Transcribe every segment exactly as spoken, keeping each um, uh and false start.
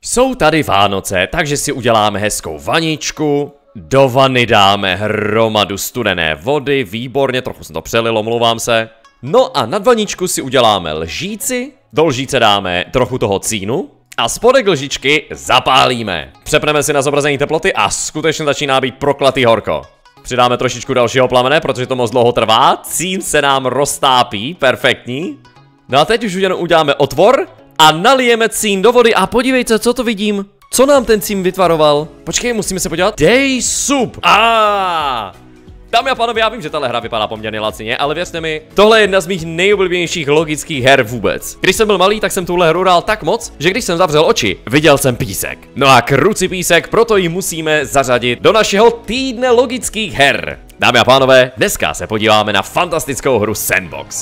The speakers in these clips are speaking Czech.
Jsou tady Vánoce, takže si uděláme hezkou vaničku. Do vany dáme hromadu studené vody, výborně, trochu jsem to přelil, omlouvám se. No a nad vaničku si uděláme lžíci, do lžíce dáme trochu toho cínu a spodek lžičky zapálíme. Přepneme si na zobrazení teploty a skutečně začíná být prokletý horko. Přidáme trošičku dalšího plamene, protože to moc dlouho trvá, cín se nám roztápí, perfektní. No a teď už jenom uděláme otvor a nalijeme cín do vody a podívejte, co to vidím. Co nám ten cín vytvaroval? Počkej, musíme se podívat. Dej sup! A dámy a pánové, já vím, že tahle hra vypadá poměrně lacině, ale věřte mi, tohle je jedna z mých nejoblíbenějších logických her vůbec. Když jsem byl malý, tak jsem tuhle hru hrál tak moc, že když jsem zavřel oči, viděl jsem písek. No a kruci písek, proto ji musíme zařadit do našeho týdne logických her. Dámy a pánové, dneska se podíváme na fantastickou hru Sandbox.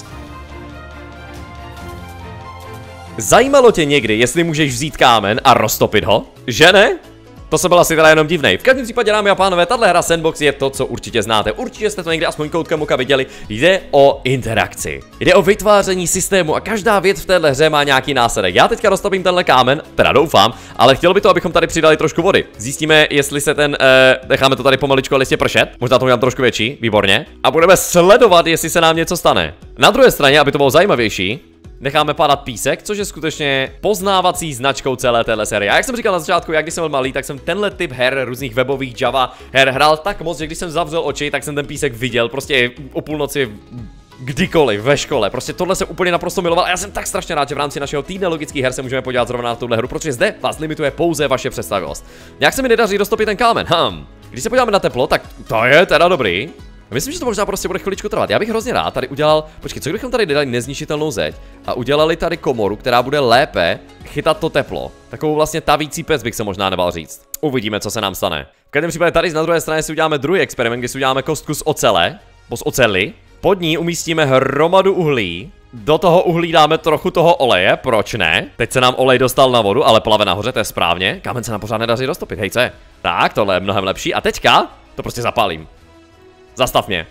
Zajímalo tě někdy, jestli můžeš vzít kámen a roztopit ho? Že ne? To se byl asi teda jenom divnej. V každém případě, dámy a pánové, tahle hra Sandbox je to, co určitě znáte. Určitě jste to někdy aspoň koutkem oka viděli. Jde o interakci. Jde o vytváření systému a každá věc v téhle hře má nějaký následek. Já teďka roztopím tenhle kámen, teda doufám, ale chtěl by to, abychom tady přidali trošku vody. Zjistíme, jestli se ten, eh, necháme to tady pomaličku a listě pršet. Možná to udělám trošku větší, výborně. A budeme sledovat, jestli se nám něco stane. Na druhé straně, aby to bylo zajímavější, necháme padat písek, což je skutečně poznávací značkou celé téhle série. A jak jsem říkal na začátku, jak když jsem byl malý, tak jsem tenhle typ her, různých webových Java her hrál tak moc, že když jsem zavřel oči, tak jsem ten písek viděl prostě o půlnoci kdykoliv ve škole. Prostě tohle jsem úplně naprosto miloval a já jsem tak strašně rád, že v rámci našeho týdne logických her se můžeme podívat zrovna na tuhle hru, protože zde vás limituje pouze vaše představivost. Nějak se mi nedaří roztopit ten kámen. Hm. Když se podíváme na teplo, tak to je teda dobrý. Myslím, že to možná prostě bude chviličku trvat. Já bych hrozně rád tady udělal, počkej, co kdybychom tady dali nezničitelnou zeď a udělali tady komoru, která bude lépe chytat to teplo. Takovou vlastně tavící pec bych se možná nebal říct. Uvidíme, co se nám stane. V každém případě tady na druhé straně si uděláme druhý experiment, kdy si uděláme kostku z ocele, z oceli. Pod ní umístíme hromadu uhlí. Do toho uhlí dáme trochu toho oleje, proč ne? Teď se nám olej dostal na vodu, ale plave nahoře, to je správně. Kámen se nám pořád nedaří roztopit, hejce. Tak, tohle je mnohem lepší. A teďka to prostě zapálím. Zastav mě.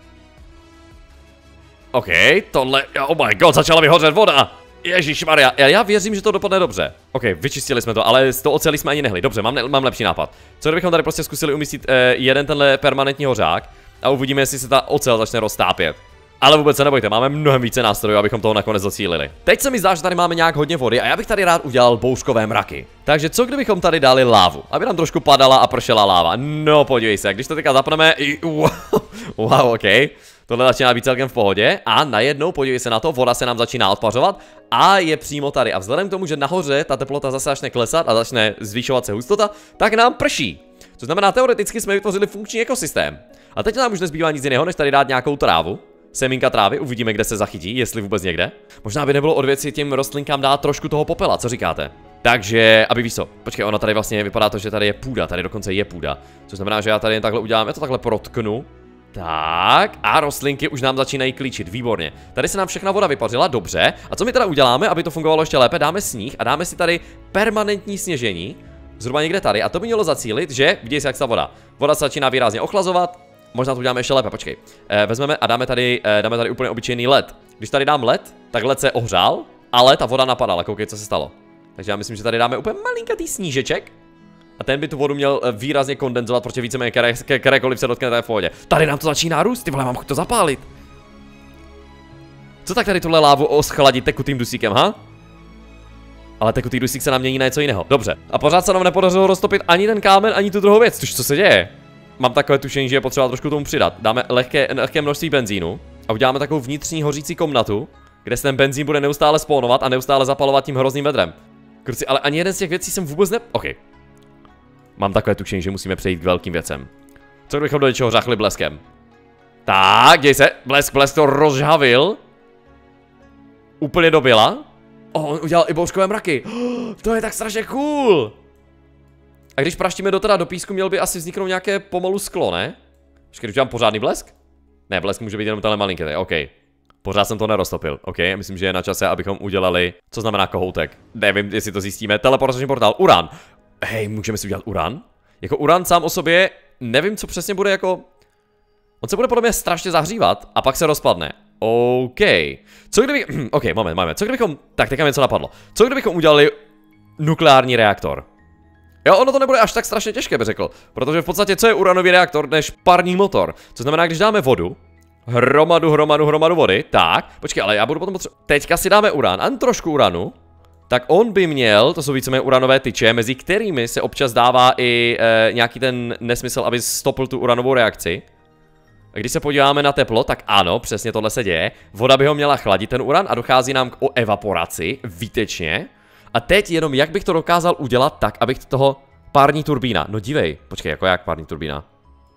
OK, tohle, oh my god, začala vyhořet voda. Ježišmarja, já, já věřím, že to dopadne dobře. OK, vyčistili jsme to, ale z toho oceli jsme ani nehli. Dobře, mám, ne, mám lepší nápad. Co kdybychom tady prostě zkusili umístit eh, jeden tenhle permanentní hořák a uvidíme, jestli se ta ocel začne roztápět. Ale vůbec se nebojte, máme mnohem více nástrojů, abychom toho nakonec docílili. Teď se mi zdá, že tady máme nějak hodně vody a já bych tady rád udělal bouřkové mraky. Takže co kdybychom tady dali lávu, aby nám trošku padala a pršela láva. No podívej se, když to teďka zapneme, wow, wow, ok. Tohle začíná být celkem v pohodě a najednou, podívej se na to, voda se nám začíná odpařovat a je přímo tady. A vzhledem k tomu, že nahoře ta teplota zase začne klesat a začne zvyšovat se hustota, tak nám prší. Což znamená, teoreticky jsme vytvořili funkční ekosystém. A teď nám už nezbývá nic jiného, než tady dát nějakou trávu. Semínka trávy, uvidíme, kde se zachytí, jestli vůbec někde. Možná by nebylo od věci těm rostlinkám dát trošku toho popela, co říkáte? Takže, aby víš co, počkej, ona tady vlastně vypadá to, že tady je půda, tady dokonce je půda. Což znamená, že já tady jen takhle udělám, já to takhle protknu. Tak, a rostlinky už nám začínají klíčit, výborně. Tady se nám všechna voda vypařila, dobře. A co my teda uděláme, aby to fungovalo ještě lépe? Dáme sníh a dáme si tady permanentní sněžení. Zhruba někde tady. A to by mělo zacílit, že, vidíš jak ta voda. Voda se začíná výrazně ochlazovat. Možná to uděláme ještě lépe, počkej. E, vezmeme a dáme tady, e, dáme tady úplně obyčejný led. Když tady dám led, tak led se ohřál, ale ta voda napadala, koukej, co se stalo. Takže já myslím, že tady dáme úplně malinkatý snížeček. A ten by tu vodu měl výrazně kondenzovat, protože víceméně které, kterékoliv se dotkne, v pohodě. Tady nám to začíná růst, ty vole, mám chuť to zapálit. Co tak tady tuhle lávu oschladit tekutým dusíkem, ha? Ale tekutý dusík se nám mění na něco jiného. Dobře. A pořád se nám nepodařilo roztopit ani ten kámen, ani tu druhou věc. Což co se děje? Mám takové tušení, že je potřeba trošku tomu přidat. Dáme lehké, lehké množství benzínu a uděláme takovou vnitřní hořící komnatu, kde se ten benzín bude neustále spónovat a neustále zapalovat tím hrozným vedrem. Kruci, ale ani jeden z těch věcí jsem vůbec ne... OK. Mám takové tušení, že musíme přejít k velkým věcem. Co kdybychom do něčeho řachli bleskem? Tak, děj se. Blesk, blesk to rozžhavil. Úplně dobila. Oh, on udělal i bouřkové mraky. Oh, to je tak strašně cool. A když praštíme do teda do písku, měl by asi vzniknout nějaké pomalu sklo, ne? Počkej, když udělám pořádný blesk? Ne, blesk může být jenom tenhle malinký, OK. Pořád jsem to neroztopil, OK, myslím, že je na čase, abychom udělali, co znamená kohoutek. Nevím, jestli to zjistíme, teleportační portál, uran. Hej, můžeme si udělat uran? Jako uran sám o sobě, nevím, co přesně bude jako... On se bude podle mě strašně zahřívat a pak se rozpadne. OK. Co kdyby... OK, moment, moment. Co kdybychom... Tak, teďka mi něco napadlo. Co kdybychom udělali nukleární reaktor. Jo, ono to nebude až tak strašně těžké, bych řekl, protože v podstatě co je uranový reaktor než parní motor, co znamená, když dáme vodu, hromadu, hromadu, hromadu vody, tak, počkej, ale já budu potom potřebovat, teďka si dáme uran, a trošku uranu, tak on by měl, to jsou víceméně uranové tyče, mezi kterými se občas dává i e, nějaký ten nesmysl, aby stopl tu uranovou reakci. A když se podíváme na teplo, tak ano, přesně tohle se děje. Voda by ho měla chladit ten uran a dochází nám k evaporaci, výtečně. A teď jenom jak bych to dokázal udělat tak, abych toho pární turbína, no dívej, počkej, jako jak pární turbína?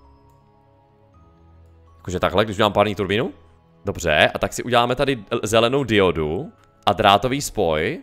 Jakože takhle, když udělám pární turbínu? Dobře, a tak si uděláme tady zelenou diodu a drátový spoj.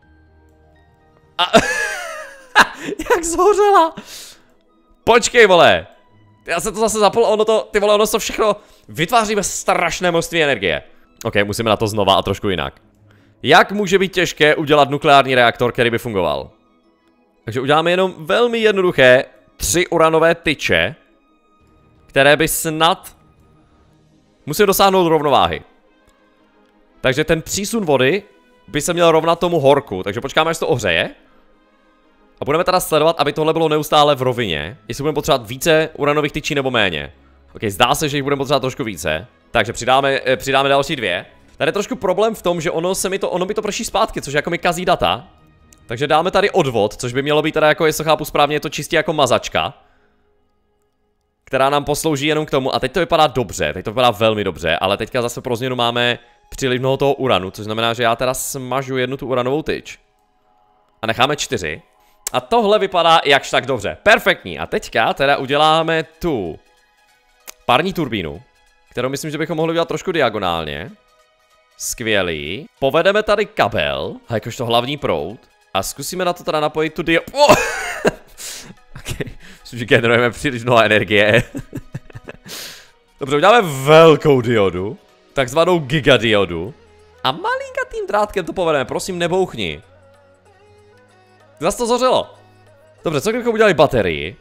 A jak zhořela! Počkej, vole! Já se to zase zapol, ono to, ty vole, ono to všechno vytváříme strašné množství energie. Ok, musíme na to znova a trošku jinak. Jak může být těžké udělat nukleární reaktor, který by fungoval? Takže uděláme jenom velmi jednoduché tři uranové tyče, které by snad musí dosáhnout rovnováhy. Takže ten přísun vody by se měl rovnat tomu horku, takže počkáme, až to ohřeje. A budeme teda sledovat, aby tohle bylo neustále v rovině. Jestli budeme potřebovat více uranových tyčí nebo méně. Ok, zdá se, že jich budeme potřebovat trošku více. Takže přidáme, eh, přidáme další dvě. Tady je trošku problém v tom, že ono se mi to, ono mi to prší zpátky, což jako mi kazí data. Takže dáme tady odvod, což by mělo být teda jako, jestli chápu správně, je to čistě jako mazačka, která nám poslouží jenom k tomu. A teď to vypadá dobře, teď to vypadá velmi dobře, ale teďka zase pro změnu máme příliš mnoho toho uranu, což znamená, že já teda smažu jednu tu uranovou tyč. A necháme čtyři. A tohle vypadá jakž tak dobře. Perfektní. A teďka teda uděláme tu parní turbínu, kterou myslím, že bychom mohli udělat trošku diagonálně. Skvělý. Povedeme tady kabel, a jakožto hlavní proud. A zkusíme na to teda napojit tu dio... Oh! Okay. Myslím, že generujeme příliš mnoho energie. Dobře, uděláme velkou diodu. Takzvanou gigadiodu. A malinkatým drátkem to povedeme, prosím, nebouchni. Zas to zořelo. Dobře, co kdybychom udělali baterii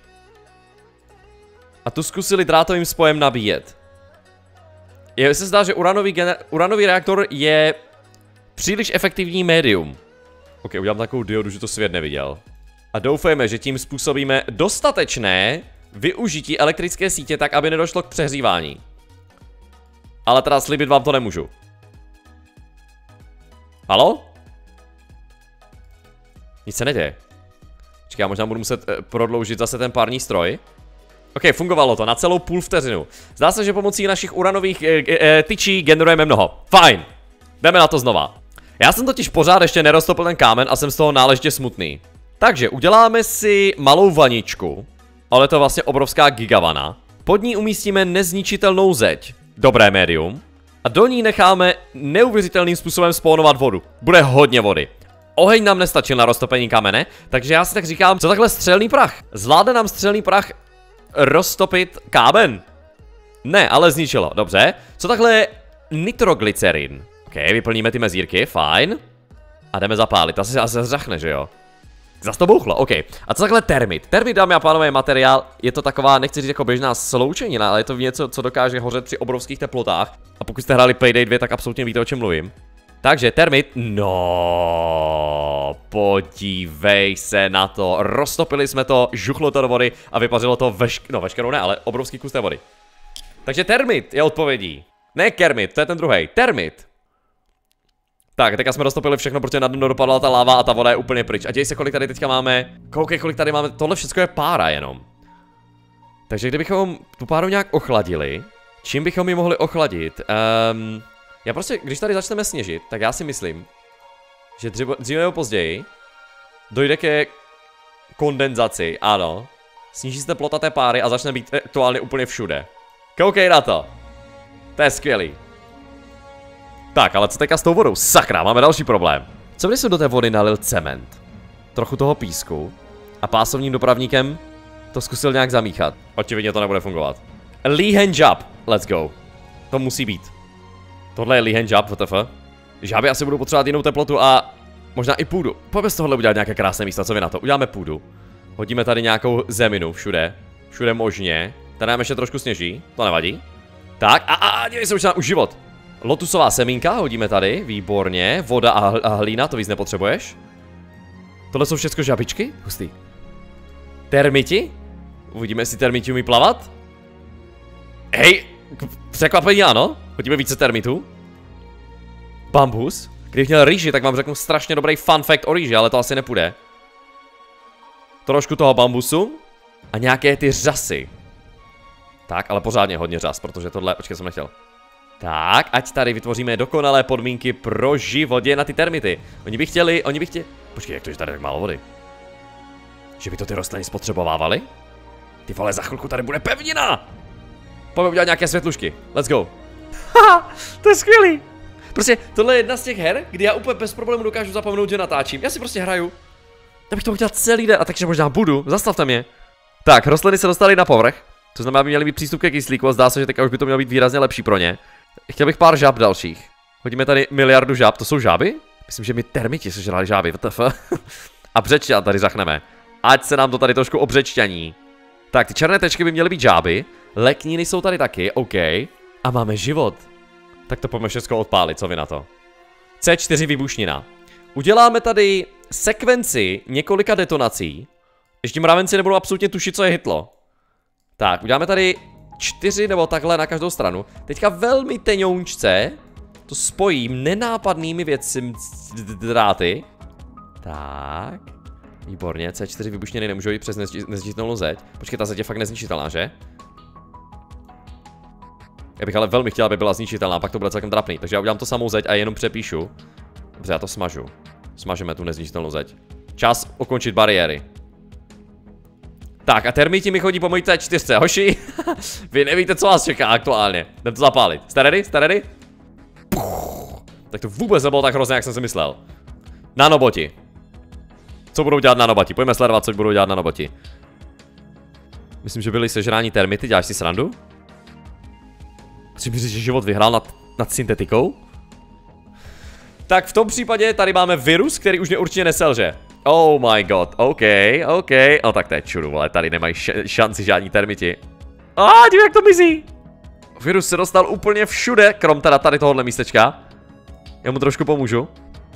a tu zkusili drátovým spojem nabíjet. Je se zdá, že uranový, uranový reaktor je příliš efektivní médium. Ok, udělám takovou diodu, že to svět neviděl. A doufejme, že tím způsobíme dostatečné využití elektrické sítě tak, aby nedošlo k přehřívání. Ale teda slibit vám to nemůžu. Halo? Nic se neděje. Čekaj, já možná budu muset eh, prodloužit zase ten pární stroj. Ok, fungovalo to na celou půl vteřinu. Zdá se, že pomocí našich uranových eh, eh, tyčí generujeme mnoho. Fajn. Jdeme na to znova. Já jsem totiž pořád ještě neroztopil ten kámen a jsem z toho náležitě smutný. Takže uděláme si malou vaničku. Ale to je vlastně obrovská gigavana. Pod ní umístíme nezničitelnou zeď. Dobré médium. A do ní necháme neuvěřitelným způsobem spawnovat vodu. Bude hodně vody. Oheň nám nestačil na roztopení kamene, takže já si tak říkám, co takhle střelný prach? Zvládne nám střelný prach roztopit kámen? Ne, ale zničilo, dobře. Co takhle nitroglycerin? Ok, vyplníme ty mezírky, fajn. A jdeme zapálit, asi se zřachne, že jo? Zas to bouchlo, ok. A co takhle termit? Termit, dámy a pánové, je materiál, je to taková, nechci říct jako běžná sloučenina, ale je to něco, co dokáže hořet při obrovských teplotách. A pokud jste hráli Payday dva, tak absolutně víte, o čem mluvím. Takže termit, no, podívej se na to, roztopili jsme to, žuchlo to do vody a vypařilo to vešk no, veškerou ne, ale obrovský kus té vody. Takže termit je odpovědí. Ne kermit, to je ten druhý. Termit. Tak, teďka jsme roztopili všechno, protože na dno dopadla ta láva a ta voda je úplně pryč. A děj se, kolik tady teďka máme, koukej, kolik tady máme, tohle všechno je pára jenom. Takže kdybychom tu páru nějak ochladili, čím bychom ji mohli ochladit? Um, já prostě, když tady začneme sněžit, tak já si myslím, že dříve nebo později dojde ke kondenzaci, ano. Sníží se teplota té páry a začne být aktuálně úplně všude. Koukej na to. To je skvělý. Tak, ale co teďka s tou vodou? Sakra, máme další problém. Co když jsem do té vody nalil cement? Trochu toho písku a pásovním dopravníkem to zkusil nějak zamíchat. Očividně to nebude fungovat. Lee hand job, let's go. To musí být. Tohle je Lee hand job, W T F. Žáby asi budou potřebovat jinou teplotu a možná i půdu. Pojďme z tohle udělat nějaké krásné místa, co vy na to? Uděláme půdu. Hodíme tady nějakou zeminu všude. Všude možně. Tady nám ještě trošku sněží, to nevadí. Tak a, a dívej se už na už život. Lotusová semínka hodíme tady, výborně. Voda a, a hlína, to víc nepotřebuješ. Tohle jsou všechno žabičky? Hustý. Termiti? Uvidíme, jestli termiti umí plavat. Hej, překvapení ano. Hodíme více termitů. Bambus. Kdybych měl rýži, tak vám řeknu strašně dobrý fun fact o rýži, ale to asi nepůjde. Trošku toho bambusu. A nějaké ty řasy. Tak, ale pořádně hodně řas, protože tohle, počkej, jsem nechtěl. Tak, ať tady vytvoříme dokonalé podmínky pro život na ty termity. Oni by chtěli, oni by chtěli... Počkej, jak to je tady tak málo vody? Že by to ty rostliny spotřebovávaly? Ty vole, za chvilku tady bude pevnina! Pojďme udělat nějaké světlušky. Let's go. Haha, to je skvělý. Prostě tohle je jedna z těch her, kdy já úplně bez problémů dokážu zapomenout, že natáčím. Já si prostě hraju. Já bych to chtěl celý den, a takže možná budu. Zastavte mě. Tak, rostliny se dostaly na povrch. To znamená, aby měli být přístup ke kyslíku a zdá se, že teďka už by to mělo být výrazně lepší pro ně. Chtěl bych pár žáb dalších. Hodíme tady miliardu žáb. To jsou žáby? Myslím, že mi termiti sežrali žáby. W T F. A břečťa tady řachneme. Ať se nám to tady trošku obřečťaní. Tak, ty černé tečky by měly být žáby. Lekníny jsou tady taky, OK. A máme život. Tak to pojďme všechno odpálit, co vy na to? C čtyři výbušnina. Uděláme tady sekvenci několika detonací. Ještě mravenci nebudou absolutně tušit, co je hitlo. Tak, uděláme tady čtyři nebo takhle na každou stranu. Teďka velmi tenoučce to spojím nenápadnými věci, dráty. Tak. Výborně, C čtyři vybušněny nemůžou jít přes nezničitelnou zeď. Počkej, ta zeď je fakt nezničitelná, že? Já bych ale velmi chtěl, aby byla zničitelná, pak to bude celkem trapný. Takže já udělám to samou zeď a jenom přepíšu. Dobře, já to smažu. Smažeme tu nezničitelnou zeď. Čas ukončit bariéry. Tak a termiti mi chodí po mojí C čtyři, hoši. Vy nevíte, co vás čeká aktuálně. Jdem to zapálit. Jste ready? Jste ready? Puh. Tak to vůbec nebylo tak hrozně, jak jsem si myslel. Nanoboti. Co budou dělat nanoboti? Pojďme sledovat, co budou dělat nanoboti. Myslím, že byli sežrání termity, děláš si srandu? Chci mi říct, že život vyhrál nad, nad syntetikou? Tak v tom případě tady máme virus, který už mě určitě neselže. Oh my god, OK, OK. No tak to je čudu, ale tady nemají šanci žádní termiti. A ah, dívej, jak to mizí. Virus se dostal úplně všude, krom teda tady tohohle místečka. Já mu trošku pomůžu.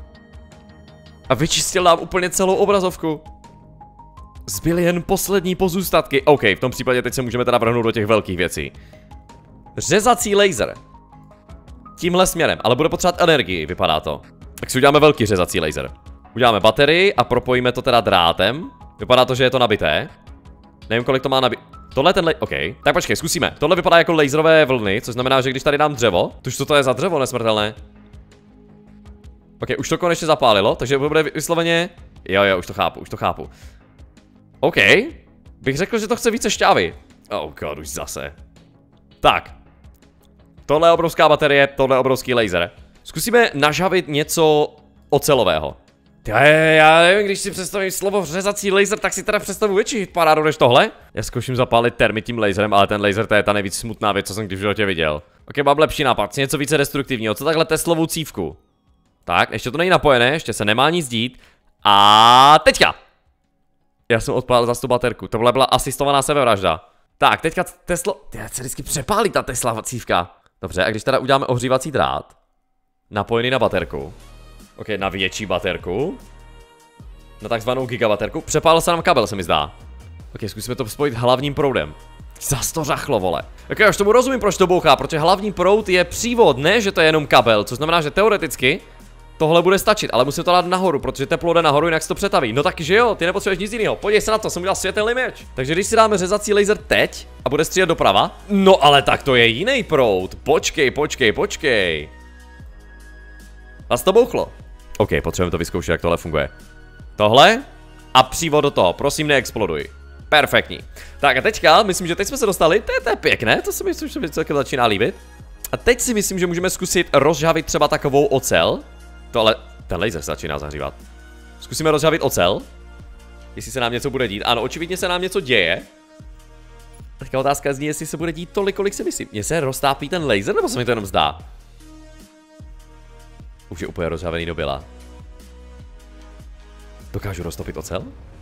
A vyčistil nám úplně celou obrazovku. Zbyly jen poslední pozůstatky. OK, v tom případě teď se můžeme teda vrhnout do těch velkých věcí. Řezací laser. Tímhle směrem, ale bude potřebovat energii, vypadá to. Tak si uděláme velký řezací laser. Uděláme baterii a propojíme to teda drátem. Vypadá to, že je to nabité. Nevím, kolik to má nabit. Tohle je ten OK. Tak počkej, zkusíme. Tohle vypadá jako laserové vlny, což znamená, že když tady dám dřevo, tuž co to je za dřevo nesmrtelné. OK, už to konečně zapálilo, takže bude vysloveně. Jo, jo, už to chápu, už to chápu. OK. Bych řekl, že to chce více šťávy. Oh god, už zase. Tak. Tohle je obrovská baterie, tohle je obrovský laser. Zkusíme nažavit něco ocelového. Já, já nevím, když si představím slovo řezací laser, tak si teda představu větší hitparádu než tohle. Já zkouším zapálit termit tím laserem, ale ten laser to je ta nejvíc smutná věc, co jsem kdy v životě viděl. Ok, mám lepší nápad, něco více destruktivního, co takhle Teslovou cívku. Tak, ještě to není napojené, ještě se nemá nic dít. A teďka! Já jsem odpálil za tu baterku, tohle byla asistovaná sebevražda. Tak, teďka Teslo... Já se vždycky přepálí ta Tesla cívka. Dobře, a když teda uděláme ohřívací drát, napojený na baterku. Ok, na větší baterku. Na takzvanou gigabaterku. Přepálil se nám kabel, se mi zdá. Ok, zkusíme to spojit hlavním proudem. Zas to řachlo, vole. Ok, já už tomu rozumím, proč to bouchá, protože hlavní proud je přívod, ne, že to je jenom kabel, což znamená, že teoreticky tohle bude stačit, ale musím to dát nahoru, protože teplo jde nahoru, jinak se to přetaví. No taky, že jo, ty nepotřebuješ nic jiného. Podívej se na to, jsem udělal světelný meč. Takže když si dáme řezací laser teď a bude střílet doprava, no ale tak to je jiný proud. Počkej, počkej, počkej. Vás to bouchlo. OK, potřebujeme to vyzkoušet, jak tohle funguje. Tohle a přívod do toho, prosím neexploduj. Perfektní. Tak a teďka, myslím, že teď jsme se dostali, to je, to je pěkné, to si myslím, že mi celkem začíná líbit. A teď si myslím, že můžeme zkusit rozžhavit třeba takovou ocel. To ale, ten laser se začíná zahřívat. Zkusíme rozžhavit ocel. Jestli se nám něco bude dít. Ano, očividně se nám něco děje. Teďka otázka zní, jestli se bude dít tolik, kolik si myslím. Mně se roztápí ten laser, nebo se mi to jenom zdá? Už je úplně rozžhavený do byla. Dokážu roztopit ocel?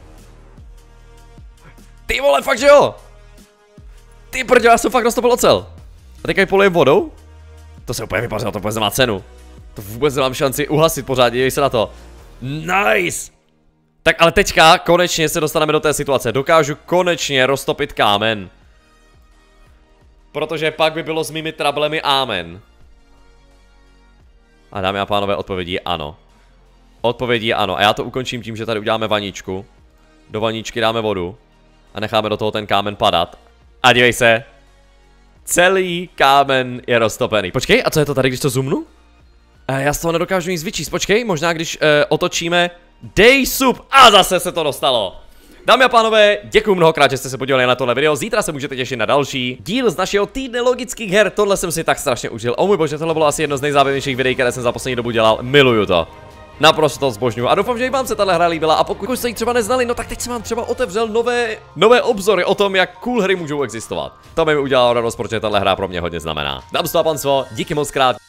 Ty vole, fakt že jo! Ty prdě, já jsem fakt roztopil ocel. A teďka ji polijem vodou? To se úplně vypařilo, to vůbec nemá cenu. To vůbec nemám šanci uhasit pořádně, dívej se na to. Nice! Tak ale teďka konečně se dostaneme do té situace. Dokážu konečně roztopit kámen. Protože pak by bylo s mými trablemi amen. A dámy a pánové, odpovědí je ano. Odpovědí je ano. A já to ukončím tím, že tady uděláme vaničku. Do vaničky dáme vodu. A necháme do toho ten kámen padat. A dívej se. Celý kámen je roztopený. Počkej, a co je to tady, když to zoomnu? E, já z toho nedokážu nic vyčíst. Počkej, možná když e, otočíme Day Soup. A zase se to dostalo. Dámy a pánové, děkuji mnohokrát, že jste se podívali na tohle video. Zítra se můžete těšit na další díl z našeho týdne logických her. Tohle jsem si tak strašně užil. O můj bože, tohle bylo asi jedno z nejzábavnějších videí, které jsem za poslední dobu dělal. Miluju to. Naprosto zbožňuju a doufám, že i vám se tahle hra líbila a pokud jste ji třeba neznali, no tak teď jsem vám třeba otevřel nové, nové obzory o tom, jak cool hry můžou existovat. To by mi udělalo radost, protože tahle hra pro mě hodně znamená. Dám to a panstvo, díky moc krát.